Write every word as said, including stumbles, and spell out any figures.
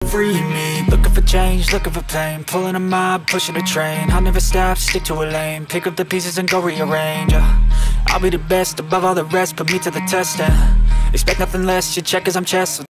freeing me. Looking for change, looking for pain, pulling a mob, pushing a train. I'll never stop, stick to a lane, pick up the pieces and go rearrange. uh, I'll be the best above all the rest, put me to the test and expect nothing less, your check as I'm chess.